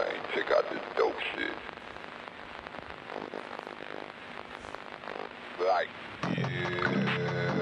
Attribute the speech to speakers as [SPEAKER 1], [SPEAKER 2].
[SPEAKER 1] man. Check out this dope shit. Like, yeah.